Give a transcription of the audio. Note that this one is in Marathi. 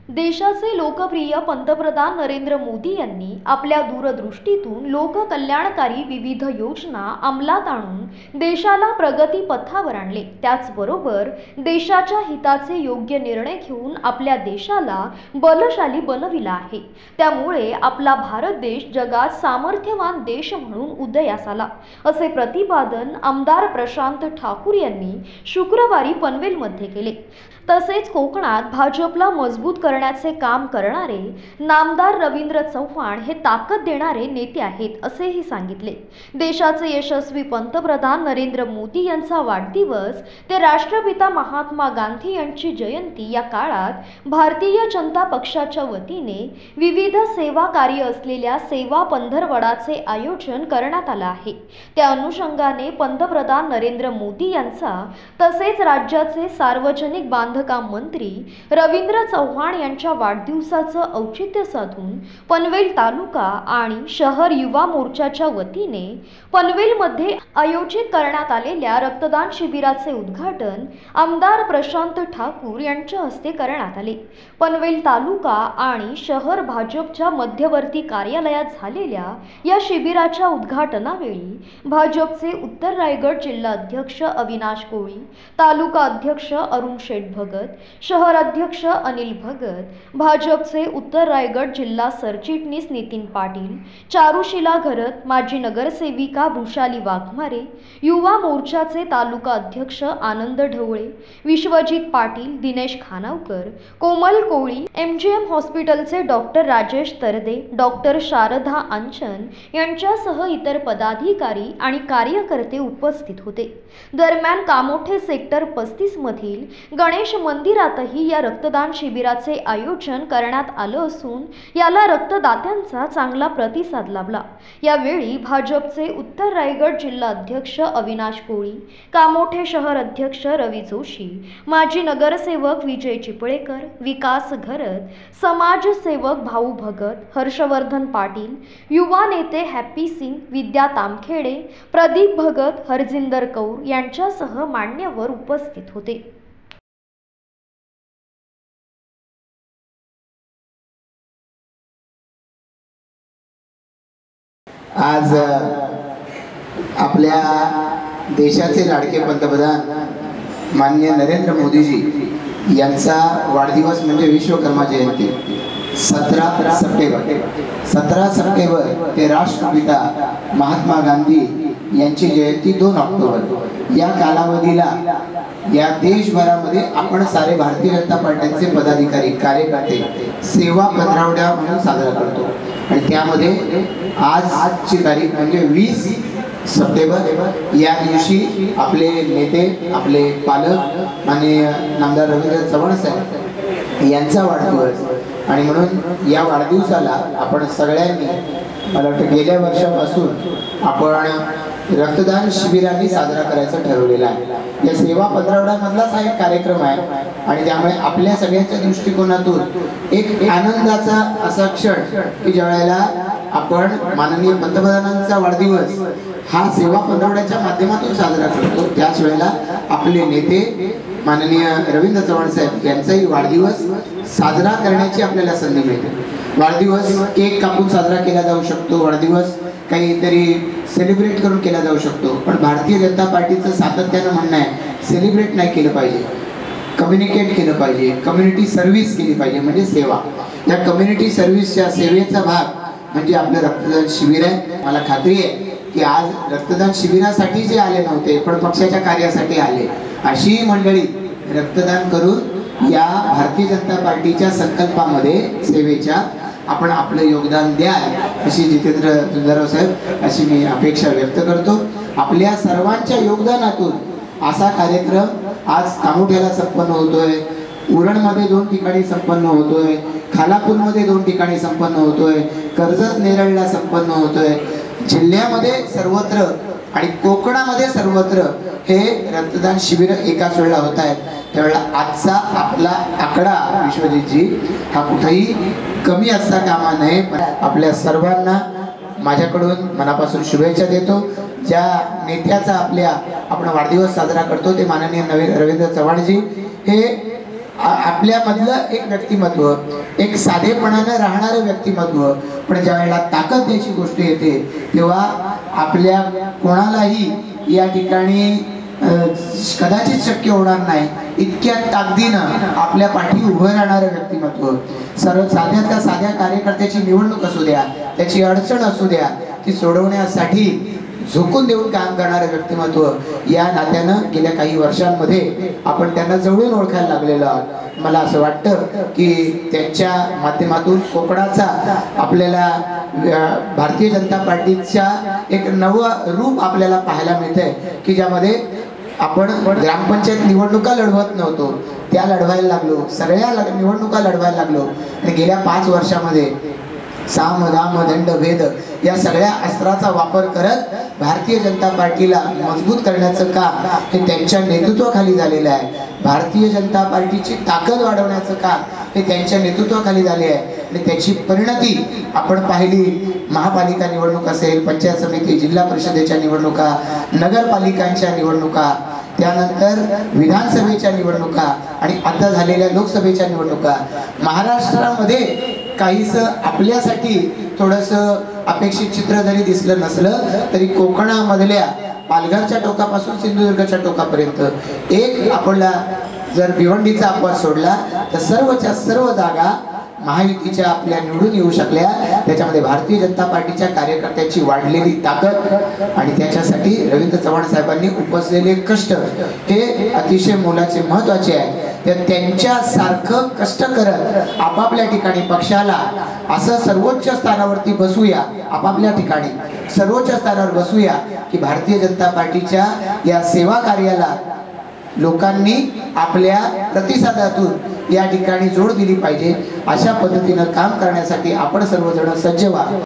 देशाचे लोकप्रिय पंतप्रधान नरेंद्र मोदी यांनी आपल्या दूरदृष्टीतून लोककल्याणकारी विविध योजना अंमलात आणून देशाला प्रगती पथावर आणले। त्याचबरोबर देशाच्या हिताचे योग्य निर्णय घेऊन आपल्या देशाला बलशाली बनविला आहे। त्यामुळे आपला भारत देश जगात सामर्थ्यवान देश म्हणून उदयास आला, असे प्रतिपादन आमदार प्रशांत ठाकूर यांनी शुक्रवारी पनवेलमध्ये केले। तसेच कोकणात भाजपला मजबूत करण्याचे काम करणारे नामदार रवींद्र चव्हाण हे ताकद देणारे नेते आहेत, असेही सांगितले। देशाचे यशस्वी पंतप्रधान नरेंद्र मोदी यांचा वाढदिवस ते राष्ट्रपिता महात्मा गांधी यांची जयंती या काळात भारतीय जनता पक्षाच्या वतीने विविध सेवा कार्य असलेल्या सेवा पंधरवडाचे आयोजन करण्यात आले आहे। त्या अनुषंगाने पंतप्रधान नरेंद्र मोदी यांचा तसेच राज्याचे सार्वजनिक बांधकाम मंत्री रवींद्र चव्हाण यांच्या वाढदिवसाचं औचित्य साधून पनवेल तालुका आणि शहर युवा मोर्चाच्या वतीने पनवेलमध्ये आयोजित करण्यात आलेल्या रक्तदान शिबिराचे उद्घाटन आमदार प्रशांत ठाकूर यांच्या हस्ते करण्यात आले। पनवेल तालुका आणि शहर भाजपच्या मध्यवर्ती कार्यालयात झालेल्या या शिबिराच्या उद्घाटनावेळी भाजपचे उत्तर रायगड जिल्हा अध्यक्ष अविनाश कोळी, तालुका अध्यक्ष अरुण शेठ भगत, शहर अध्यक्ष अनिल भगत, भाजपचे उत्तर रायगड जिल्हा सरचिटणीस नितीन पाटील, चारुशिला घरत, माजी नगरसेविका वृषाली वाघमारे, युवा मोर्चाचे तालुका अध्यक्ष आनंद ढवळे, विश्वजित पाटील, दिनेश खानावकर, कोमल कोळी, MGM हॉस्पिटलचे डॉक्टर राजेश तरदे, डॉक्टर शारदा अंचन यांच्यासह इतर पदाधिकारी आणि कार्यकर्ते उपस्थित होते। दरम्यान कामोठे सेक्टर 35 मधील गणेश मंदिरातही या रक्तदान शिबिराचे आयोजन करण्यात आलं असून याला रक्तदात्यांचा चांगला प्रतिसाद लाभला। यावेळी भाजपचे उत्तर रायगड जिल्हा अध्यक्ष अविनाश कोळी, कामोठे शहर अध्यक्ष रवी जोशी, माजी नगरसेवक विजय चिपळेकर, विकास घरत, समाजसेवक भाऊ भगत, हर्षवर्धन पाटील, युवा नेते हॅपी सिंग, विद्या तामखेडे, प्रदीप भगत, हरजिंदर कौर यांच्यासह मान्यवर उपस्थित होते। आज आपल्या देशाचे लाडके पंतप्रधान माननीय नरेंद्र मोदीजी यांचा वाढदिवस म्हणजे विश्वकर्मा जयंती 17 सप्टेंबर ते राष्ट्रपिता महात्मा गांधी यांची जयंती 2 ऑक्टोबर या कालावधीला या देशभरामध्ये आपण सारे भारतीय जनता पार्टीचे पदाधिकारी कार्यकर्ते सेवा पंधरवडा म्हणून साजरा करतो। आणि त्यामध्ये आजची तारीख म्हणजे 20 सप्टेंबर या दिवशी आपले नेते, आपले पालक आणि नामदार रवींद्र चव्हाण साहेब यांचा वाढदिवस, आणि म्हणून या वाढदिवसाला आपण सगळ्यांनी, मला वाटतं गेल्या वर्षापासून आपण रक्तदान शिबिरांनी साजरा करायचं ठरवलेलं आहे। या सेवा पंधरवड्यामधलाच हा एक कार्यक्रम आहे आणि त्यामुळे आपल्या सगळ्यांच्या दृष्टिकोनातून एक आनंदाचा असा क्षण की ज्यावेळेला आपण माननीय पंतप्रधानांचा वाढदिवस हा सेवा पंधरवड्याच्या माध्यमातून साजरा करतो, त्याच वेळेला आपले नेते माननीय रवींद्र चव्हाण साहेब यांचाही वाढदिवस साजरा करण्याची आपल्याला संधी मिळते। वाढदिवस केक कापून साजरा केला जाऊ शकतो, वाढदिवस काहीतरी सेलिब्रेट करून केला जाऊ शकतो, पण भारतीय जनता पार्टीचं सातत्यानं म्हणणं आहे सेलिब्रेट नाही केलं पाहिजे, कम्युनिकेट केलं पाहिजे, कम्युनिटी सर्व्हिस केली पाहिजे, म्हणजे सेवा। या कम्युनिटी सर्व्हिसच्या सेवेचा भाग म्हणजे आपलं रक्तदान शिबिर आहे। मला खात्री आहे की आज रक्तदान शिबिरासाठी जे आले नव्हते पण पक्षाच्या कार्यासाठी आले, अशी मंडळी रक्तदान करून या भारतीय जनता पार्टीच्या संकल्पामध्ये सेवेच्या आपण आपलं योगदान द्याल अशी जितेंद्र झुंजारराव साहेब अशी मी अपेक्षा व्यक्त करतो। आपल्या सर्वांच्या योगदानातून असा कार्यक्रम आज कामोठ्याला संपन्न होतोय, उरणमध्ये 2 ठिकाणी संपन्न होतोय, खालापूरमध्ये 2 ठिकाणी संपन्न होतोय, कर्जत नेरळला संपन्न होतोय, जिल्ह्यामध्ये सर्वत्र आणि कोकणामध्ये सर्वत्र हे रक्तदान शिबिर एकाच वेळेला होत आहेत। त्यावेळेला आजचा आपला आकडा विश्वजितजी हा कुठेही कमी असता कामा नये। पण आपल्या सर्वांना माझ्याकडून मनापासून शुभेच्छा देतो। ज्या नेत्याचा आपण वाढदिवस साजरा करतो ते माननीय रवींद्र चव्हाणजी हे आपल्यामधलं एक व्यक्तिमत्व, एक साधेपणानं राहणारं व्यक्तिमत्व, पण ज्या वेळेला ताकद द्यायची गोष्ट येते तेव्हा आपल्या कोणालाही या ठिकाणी कदाचित शक्य होणार नाही इतक्या ताकदीनं आपल्या पाठी उभं राहणारं व्यक्तिमत्व, सर्व साध्यातल्या साध्या कार्यकर्त्याची निवडणूक असू द्या, त्याची अडचण असू द्या, ती सोडवण्यासाठी झोकून देऊन काम करणारं व्यक्तिमत्व, या नात्यानं गेल्या काही वर्षांमध्ये आपण त्यांना जवळून ओळखायला लागलेलो आहोत. मला असं वाटतं की त्यांच्या माध्यमातून कोकणाचा आपल्याला भारतीय जनता पार्टीच्या एक नवं रूप आपल्याला पाहायला मिळतंय की ज्यामध्ये आपण ग्रामपंचायत निवडणुका लढवत नव्हतो, त्या लढवायला लागलो, सगळ्या निवडणुका लढवायला लागलो आणि गेल्या 5 वर्षामध्ये साम दाम दंड भेद या सगळ्या अस्त्राचा वापर करत भारतीय जनता पार्टीला मजबूत करण्याचं काम हे त्यांच्या नेतृत्वाखाली झालेलं आहे. भारतीय जनता पार्टीची ताकद वाढवण्याचं काम हे त्यांच्या नेतृत्वाखाली झाले आहे आणि त्याची परिणती आपण पाहिली. महापालिका निवडणूक असेल, पंचायत समिती, जिल्हा परिषदेच्या निवडणुका, नगरपालिकांच्या निवडणुका, त्यानंतर विधानसभेच्या निवडणुका आणि आता झालेल्या लोकसभेच्या निवडणुका, महाराष्ट्रामध्ये काहीच आपल्यासाठी थोडंसं अपेक्षित चित्र जरी दिसलं नसलं तरी कोकणामधल्या पालघरच्या टोकापासून सिंधुदुर्गच्या टोकापर्यंत एक आपला जर भिवंडीचा अपवाद सोडला तर सर्वच्या सर्व जागा महायुतीच्या आपल्या निवडून येऊ शकल्या. त्याच्यामध्ये भारतीय जनता पार्टीच्या कार्यकर्त्यांची वाढलेली ताकद आणि त्याच्यासाठी रवींद्र चव्हाण साहेबांनी उपसलेले कष्ट हे अतिशय मोलाचे महत्त्वाचे आहे. तर त्यांच्या सारखं कष्ट करत आपापल्या ठिकाणी पक्षाला असं सर्वोच्च स्थानावरती बसूया, आपापल्या ठिकाणी सर्वोच्च स्थानावर बसूया की भारतीय जनता पार्टीच्या या सेवा कार्याला लोकांनी आपल्या प्रतिसादातून या ठिकाणी जोड दिली पाहिजे. अशा पद्धतीनं काम करण्यासाठी आपण सर्वजण सज्ज व्हा.